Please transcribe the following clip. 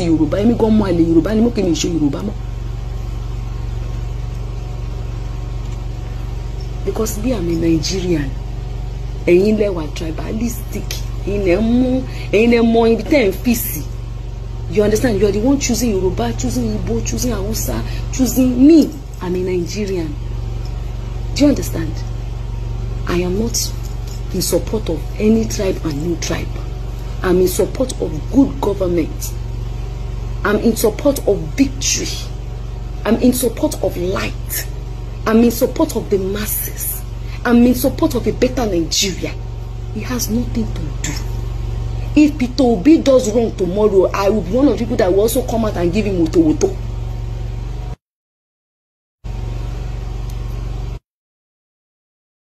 Yorùbá èmi gan mọ àlè Yorùbá ni mo kì í ṣe Yorùbá mọ́. Because bí àmì Nigerian ẹ̀yin lẹ́wà tribalistic ẹ̀yin lẹ́ mọ ibi tẹ́ ẹ̀ ń fi sí. You understand? You are the one choosing Yoruba, choosing Igbo, choosing Hausa, choosing me. I'm a Nigerian. Do you understand? I am not in support of any tribe and no tribe. I'm in support of good government. I'm in support of victory. I'm in support of light. I'm in support of the masses. I'm in support of a better Nigeria. It has nothing to do. If Peter Obi does wrong tomorrow, I will be one of the people that will also come out and give him woto.